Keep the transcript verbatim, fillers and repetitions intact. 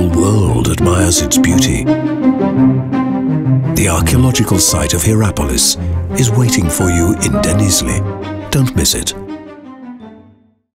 whole world admires its beauty. The archaeological site of Hierapolis is waiting for you in Denizli. Don't miss it.